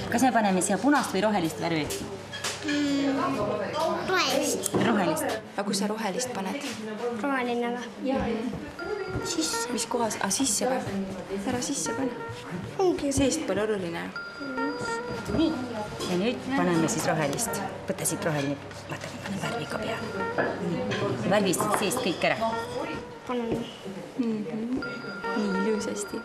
Kas me paneme siia punast või rohelist värvi? Rohelist. Rohelist. Aga kui sa rohelist paned? Roheline või? Sisse. Mis kohas? Sisse või? Ära sisse pane. Seest pole oluline. Nii. Ja nüüd paneme siis rohelist. Võta siit roheline. Vaata, panen värvi ka peale. Värvistad seest kõik ära. Panen. Nii ilusasti.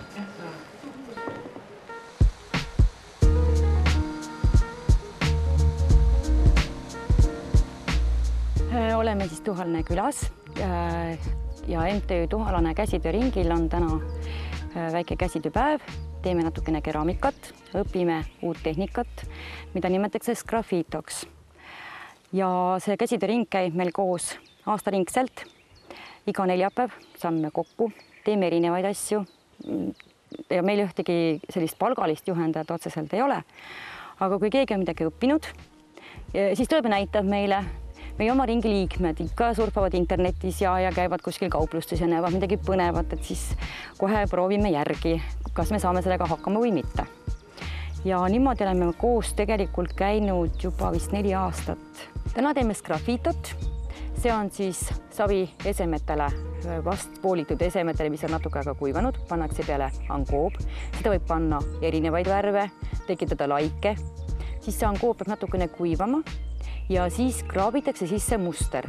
Oleme siis Tuhalane külas ja MTÜ Tuhalane käsitööringil on täna väike käsitööpäev. Teeme natukene keraamikat, õpime uut tehnikat, mida nimetatakse sgrafiitoks. Ja see käsitööring käib meil koos aastaringselt. Iga neljapäev saame kokku, teeme erinevaid asju. Ja meil ühtegi sellist palgalist juhendajat otseselt ei ole. Aga kui keegi on midagi õppinud, siis tuleb ja näitab meile. Meie oma ringi liikmed ikka surfavad internetis ja käivad kuskil kauplustes ja näevad midagi põnevat, et siis kohe proovime järgi, kas me saame sellega hakkama või mitte. Ja niimoodi oleme koos tegelikult käinud juba vist 4 aastat. Täna teeme sgrafiitot. See on siis savi esemetele, vast poolitud esemetele, mis on natuke aega kuivanud, pannakse peale angoob. Seda võib panna erinevaid värve, tekitada laike. Siis see angoob peab natukene kuivama. Ja siis kraabitakse sisse muster.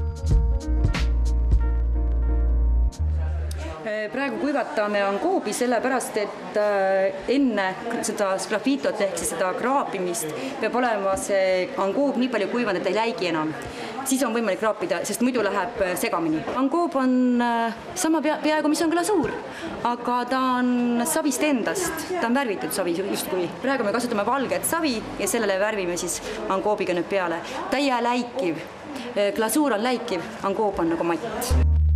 Praegu kuivatame angoobi sellepärast, et enne seda sgrafiitot ehk seda kraapimist peab olema see angoob nii palju kuivanud, et ei läigi enam. Siis on võimalik kraapida, sest muidu läheb segamini. Angoob on sama peaaegu, mis on glasuur, aga ta on savist endast. Ta on värvitud savi justkui. Praegu me kasutame valget savi ja sellele värvime siis angoobiga nüüd peale. Täie läikiv. Glasuur on läikiv, angoob on nagu matt.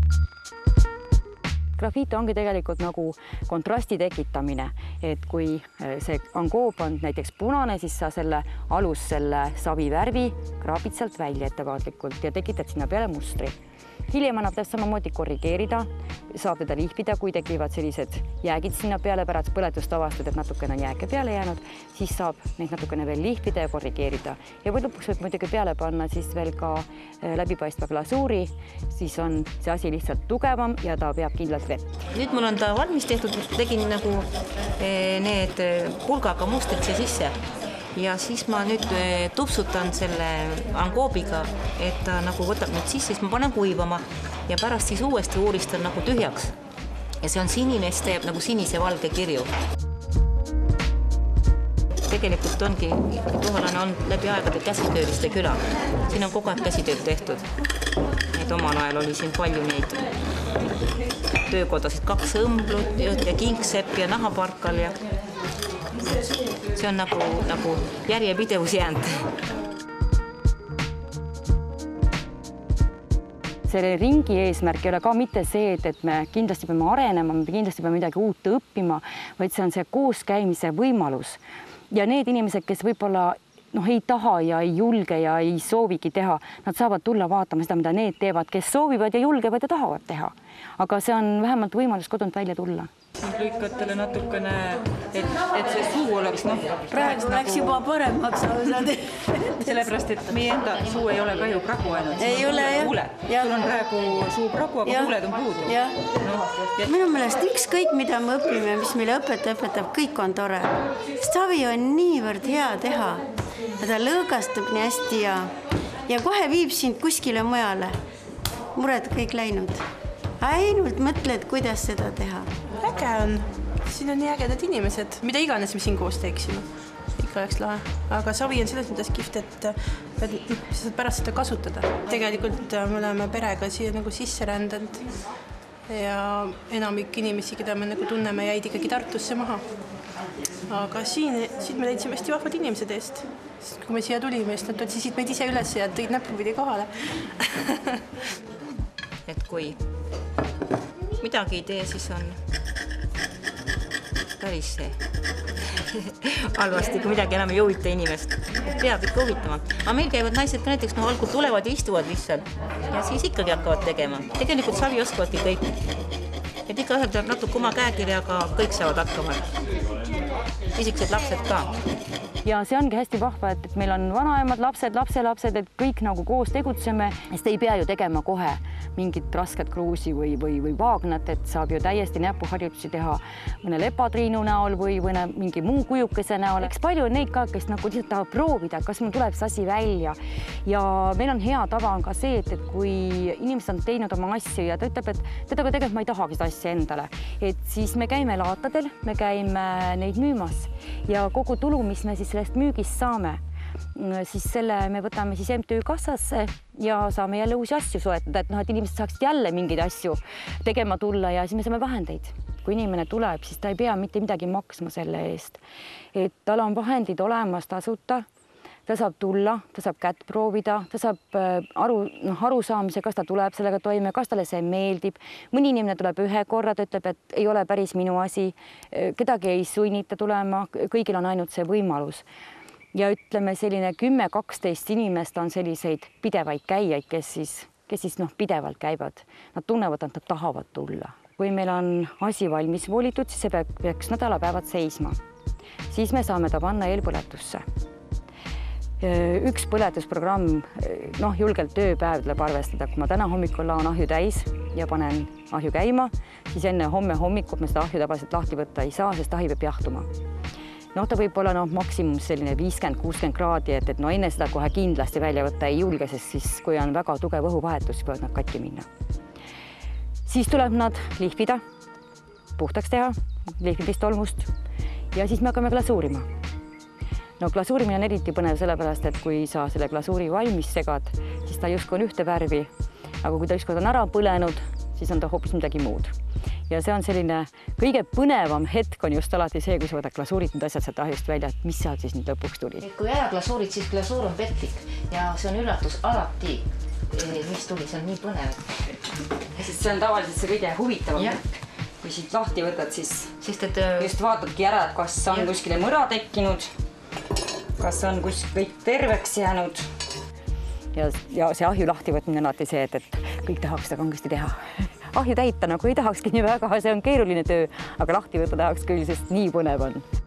Grafiito ongi tegelikult nagu kontrasti tekitamine, et kui see angoob on näiteks punane, siis sa selle alus selle savi värvi kraabid sealt välja ettevaatlikult ja tekitad sinna peale mustri. Hiljem annab täpselt samamoodi korrigeerida, saab teda lihvida, kui tekivad sellised jäägid sinna peale, pärast põletust avastad, et natukene on jääke peale jäänud, siis saab neid natukene veel lihvida ja korrigeerida. Ja lõpuks võib muidugi peale panna siis veel ka läbipaistva glasuuri, siis on see asi lihtsalt tugevam ja ta peab kindlalt vett. Nüüd mul on ta valmis tehtud, tegin nagu need pulgaga mustrid siia sisse. Ja siis ma nüüd tupsutan selle angoobiga, et ta nagu võtab nüüd sisse, siis ma panen kuivama ja pärast siis uuesti uuristan nagu tühjaks. Ja see on sinine, siis ta jääb nagu sinise valge kirju. Tegelikult ongi, Tuhalane on läbi aegade käsitööliste küla. Siin on kogu aeg käsitööd tehtud. Et omal ajal oli siin palju neid töökodasid, 2 õmblut ja kingsepp ja nahaparkal ja see on nagu järjepidevus jäänud. Selle ringi eesmärk ei ole ka mitte see, et me kindlasti peame arenema, me kindlasti peame midagi uut õppima, vaid see on see kooskäimise võimalus. Ja need inimesed, kes võib-olla ei taha ja ei julge ja ei soovigi teha, nad saavad tulla vaatama seda, mida need teevad, kes soovivad ja julgevad ja tahavad teha. Aga see on vähemalt võimalus kodunt välja tulla. Lõikatele natukene, et see suu oleks, praegu läks juba paremaks. Sellepärast, et meie enda suu ei ole ka ju pragu ainult. Ei ole, jah. Sul on praegu suu pragu, aga huuled on puudu. Minu meelest ükskõik, mida me õpime, mis meile õpetab, kõik on tore. Savi on niivõrd hea teha. Ta lõõgastub nii hästi ja kohe viib sind kuskile mujale. Mured kõik läinud. Ainult mõtled, kuidas seda teha. Äge on. Siin on nii ägedad inimesed, mida iganes me siin koos teeksime. Ikka oleks lahe. Aga savi on selles mõttes kihvt, et saad pärast seda kasutada. Tegelikult me oleme perega siia nagu sisse rändanud ja enamik inimesi, keda me nagu tunneme, jäid ikkagi Tartusse maha. Aga siin me leidsime hästi vahvad inimesed eest. Sest kui me siia tulime, siis nad otsisid meid ise üles ja tõid näpupidi kohale. Et kui midagi ei tee, siis on päris see halvasti, kui midagi enam ei huvita inimest. Peab ikka huvitama. Aga meil käivad naised ka näiteks, algul tulevad ja istuvad lihtsalt ja siis ikkagi hakkavad tegema. Tegelikult savi oskavadki kõik. Et ikka ühel teab natuke oma käekirjaga, kõik saavad hakkama. pisikesed lapsed ka. Ja see ongi hästi vahva, et meil on vanaemad, lapsed, lapselapsed, et kõik nagu koos tegutseme, sest ei pea ju tegema kohe mingit rasket kruusi või vaagnat, et saab ju täiesti näpuharjutusi teha mõne lepatriinu näol või mingi muu kujukese näol. Eks palju on neid ka, kes nagu lihtsalt tahab proovida, kas mul tuleb see asi välja. Ja meil on hea tava on ka see, et kui inimesed on teinud oma asju ja ta ütleb, et tegelikult ma ei tahagi seda asja endale, et siis me käime laatadel, me käime neid müümas ja kogu tulu, mis me siis sellest müügist saame, siis selle me võtame siis MTÜ kassasse ja saame jälle uusi asju soetada, et inimesed saaksid jälle mingeid asju tegema tulla ja siis me saame vahendeid. Kui inimene tuleb, siis ta ei pea mitte midagi maksma selle eest, et tal on vahendid olemas tasuta, ta saab tulla, ta saab kätt proovida, ta saab aru saamise, kas ta tuleb sellega toime, kas talle see meeldib. Mõni inimene tuleb ühe korra, ta ütleb, et ei ole päris minu asi, kedagi ei sunnita tulema, kõigil on ainult see võimalus. Ja ütleme selline 10-12 inimest on selliseid pidevaid käijaid, kes siis pidevalt käivad. Nad tunnevad, et nad tahavad tulla. Kui meil on asi valmis volitud, siis see peaks nädalapäevad seisma. Siis me saame ta panna eelpõletusse. Üks põletusprogramm, julgelt tööpäev tuleb arvestada. Kui ma täna hommikul laon ahju täis ja panen ahju käima, siis enne homme hommikul me seda ahju tavaliselt lahti võtta ei saa, sest ahi peab jahtuma. Ta võib olla maksimum selline 50-60 kraadi, et enne seda kohe kindlasti välja võtta ei julge, sest siis kui on väga tugev õhuvahetus, võivad nad katki minna. Siis tuleb nad lihvida, puhtaks teha, lihvimist tolmust ja siis me hakkame glasuurima. Glasuurimine on eriti põnev sellepärast, et kui sa selle glasuuri valmis segad, siis ta justkui on ühte värvi, aga kui ta ükskord on ära põlenud, siis on ta hoopis midagi muud. Ja see on selline kõige põnevam hetk on just alati see, kui sa võtad glasuurid need asjad sealt ahjust välja, et mis sealt siis nüüd lõpuks tuli. Kui ära glasuurid, siis glasuur on petlik ja see on üllatus alati, mis tuli, see on nii põnev. See on tavaliselt see kõige huvitavam hetk. Kui siit lahti võtad, siis just vaatadki ära, et kas on kuskile mõra tekkinud, kas on kõik terveks jäänud. Ja see ahju lahti võtmine on alati see, et kõik tahaks seda kangesti teha. Ahju täita nagu ei tahakski nii väga, see on keeruline töö, aga lahti võtta tahaks küll, sest nii põnev on.